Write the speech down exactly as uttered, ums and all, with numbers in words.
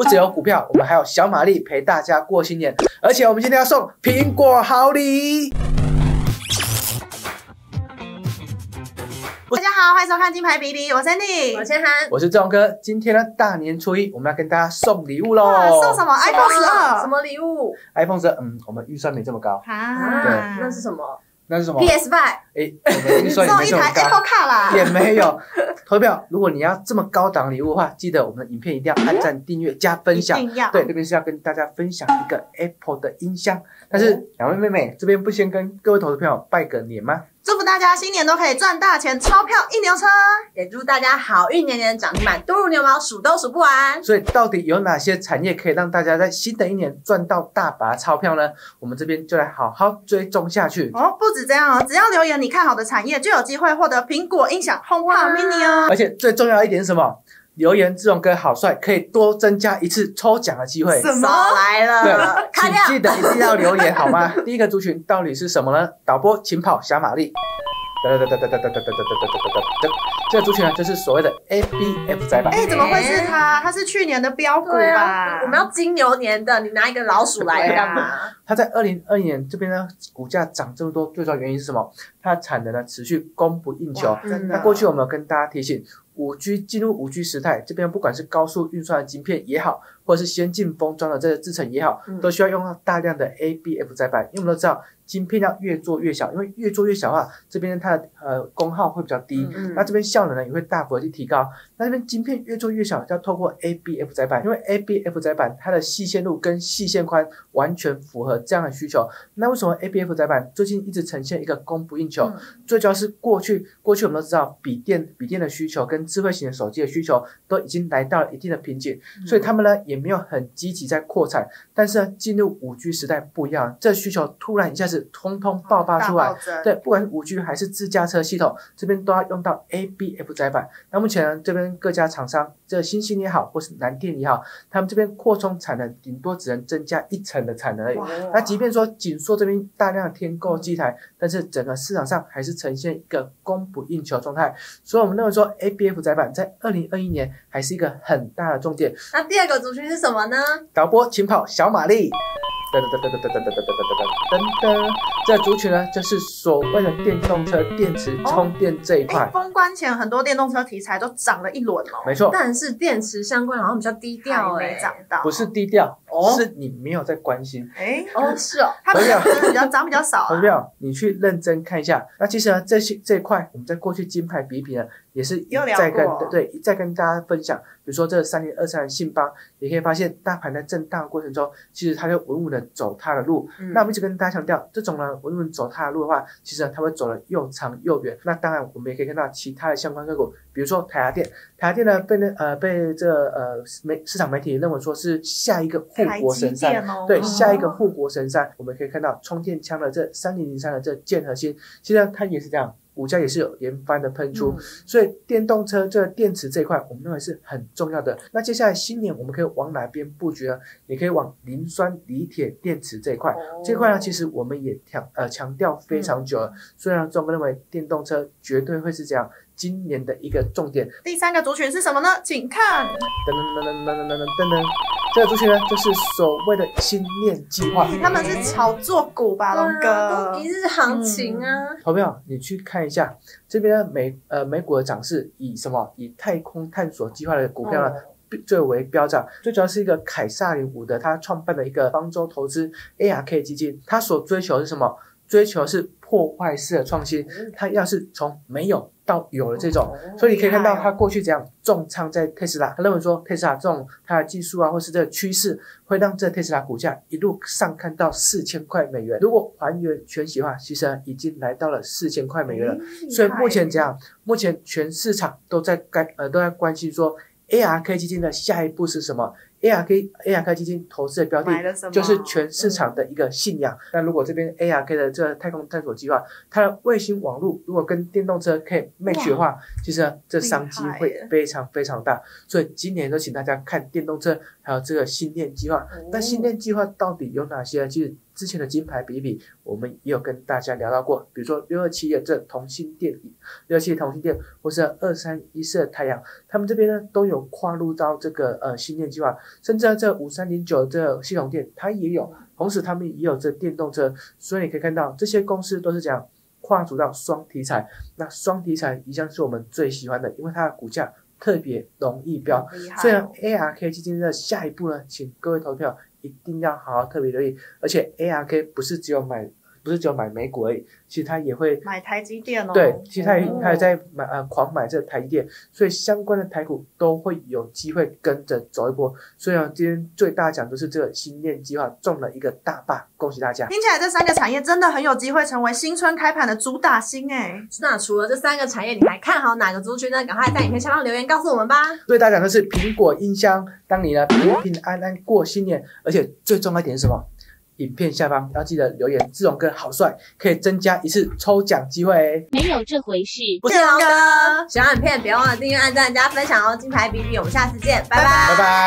不只有股票，我们还有小玛丽陪大家过新年，而且我们今天要送苹果好礼。 大家好，欢迎收看金牌比比，我是 Andy， 我千涵， 我是仲哥。今天呢，大年初一，我们要跟大家送礼物喽！ 送什么 ？iPhone 十二？ 什么礼物 ？iPhone 十二，嗯，我们预算没这么高。 啊， 对， 那是什么？ 那是什么 ？P S 五。 哎，我们预算也送一台没这么高。 Apple Car 啦， 也没有。投票，如果你要这么高档礼物的话，记得我们的影片一定要按赞、订阅、加分享。 一定要。 对，这边是要跟大家分享一个 Apple 的音箱。但是两位妹妹这边不先跟各位投资朋友拜个年吗？ 祝福大家新年都可以赚大钱，钞票一牛车。 也祝大家好运年年涨停板，多如牛毛，数都数不完。 所以到底有哪些产业可以让大家在新的一年赚到大把钞票呢？我们这边就来好好追踪下去。 哦，不止这样哦，只要留言你看好的产业，就有机会获得苹果音响 HomePod Mini 哦。 而且最重要一点是什么？留言志荣哥好帅，可以多增加一次抽奖的机会。 什么来了？ 对， 开掉。 请记得一定要留言好吗？第一个族群到底是什么呢？导播请跑小玛丽。哒哒哒哒哒哒哒哒哒哒哒哒哒。这个族群呢，就是所谓的 A B F 载板。 哎，怎么会是它？它是去年的标股吧？ 我们要金牛年的，你拿一个老鼠来干嘛？ 它在二零二一年这边呢，股价涨这么多，最主要原因是什么？它的产能呢持续供不应求。 真的。 那过去我们有跟大家提醒，五 G 进入五 G 时代，这边不管是高速运算的晶片也好，或者是先进封装的这个制程也好，都需要用到大量的 A B F 载板。因为我们都知道，晶片要越做越小，因为越做越小的话，这边它的呃功耗会比较低，嗯、那这边效能呢也会大幅的去提高。那这边晶片越做越小，要透过 A B F 载板，因为 A B F 载板它的细线路跟细线宽完全符合这样的需求。那为什么 A B F 载板最近一直呈现一个供不应求？嗯、最主要是过去过去我们都知道，笔电笔电的需求跟智慧型的手机的需求都已经来到了一定的瓶颈，嗯、所以他们呢也没有很积极在扩产。但是呢，进入五 G 时代不一样，这需求突然一下子通通爆发出来。对，不管是五 G 还是自驾车系统，这边都要用到 A B F 载板。那目前呢，这边各家厂商，这新兴也好，或是南电也好，他们这边扩充产能，顶多只能增加一成的产能而已。那即便说紧缩这边大量添购机台，但是整个市场上还是呈现一个供不应求状态。所以我们认为说 A B F 载板在二零二一年还是一个很大的重点。 那第二个族群是什么呢？ 导播请跑小玛丽。噔噔噔噔噔噔噔噔噔噔噔噔，这族群呢，就是所谓的电动车电池充电这一块。 封关前很多电动车题材都涨了一轮哦。 没错， 但是电池相关好像比较低调哎， 没涨到。 不是低调，哦、是你没有在关心。 哎， 哦是哦， 它比较比较涨比较少、啊。 投票，你去认真看一下。那其实呢，这些这一块我们在过去金牌比比呢，也是一再跟对一再跟大家分享。比如说这三零二三的信邦，也可以发现大盘在震荡的过程中，其实它就稳稳的走它的路。嗯、那我们一直跟大家强调，这种呢稳稳走它的路的话，其实呢它会走得又长又远。那当然我们也可以看到其他的相关个股，比如说台达电，台达电呢被呃被这个呃媒市场媒体认为说是下一个护国神山， 哦、 对，下一个护国神山。我们可以看到充电枪的这三零零三的这建核心，其实它也是这样。股价也是有连番的喷出，嗯、所以电动车这个电池这一块，我们认为是很重要的。那接下来新年我们可以往哪边布局呢？也可以往磷酸锂铁电池这一块。哦、这一块呢，其实我们也强呃强调非常久了。嗯、虽然中哥认为电动车绝对会是这样今年的一个重点。 第三个族群是什么呢？请看。噔噔噔噔噔噔噔噔噔。这个族群呢，就是所谓的星链计划。 他们是炒作股吧，龙哥？ 一日行情啊。 投票，你去看一下这边的美呃美股的涨势，以什么？以太空探索计划的股票呢？哦最为飙涨，最主要是一个凯撒林伍德他创办的一个方舟投资 A R K 基金，他所追求的是什么？追求是破坏式的创新，他要是从没有到有的这种，所以你可以看到他过去怎样重仓在特斯拉，他认为说特斯拉这种它的技术啊，或是这个趋势，会让这特斯拉股价一路上看到四千块美元。如果还原全息的话，其实已经来到了四千块美元了。所以目前怎样？目前全市场都在关呃都在关心说。A R K 基金的下一步是什么 ？A R K A R K 基金投资的标的就是全市场的一个信仰。嗯、那如果这边 A R K 的这个太空探索计划，它的卫星网络如果跟电动车可以 match 的话，其实呢这商机会非常非常大。所以今年都请大家看电动车，还有这个星链计划。嗯、那星链计划到底有哪些？其实之前的金牌比比，我们也有跟大家聊到过，比如说六二七的这同心电，六二七的同心电，或是二三一四的太阳，他们这边呢都有跨入到这个呃新电计划，甚至这五三零九这系统电它也有，同时他们也有这电动车，所以你可以看到这些公司都是讲跨足到双题材，那双题材一向是我们最喜欢的，因为它的股价特别容易飙。虽然 A R K 基金的下一步呢，请各位投票一定要好好特别留意，而且 A R K 不是只有买，不是只有买美股而已，其实它也会买台积电哦。 对，其实它也它也在买呃狂买这个台积电，所以相关的台股都会有机会跟着走一波。所以啊，今天最大奖就是这个新电计划中了一个大霸，恭喜大家！ 听起来这三个产业真的很有机会成为新春开盘的主打星哎。 那除了这三个产业，你还看好哪个族群呢？赶快在影片下方留言告诉我们吧。 最大奖的是苹果音箱，当你呢平平安安过新年，而且最重要一点是什么？影片下方要记得留言，志荣哥好帅，可以增加一次抽奖机会。 没有这回事。 不是龙哥，喜欢影片别忘了订阅、按赞、加分享哦！金牌比比，我们下次见，拜拜。 拜拜。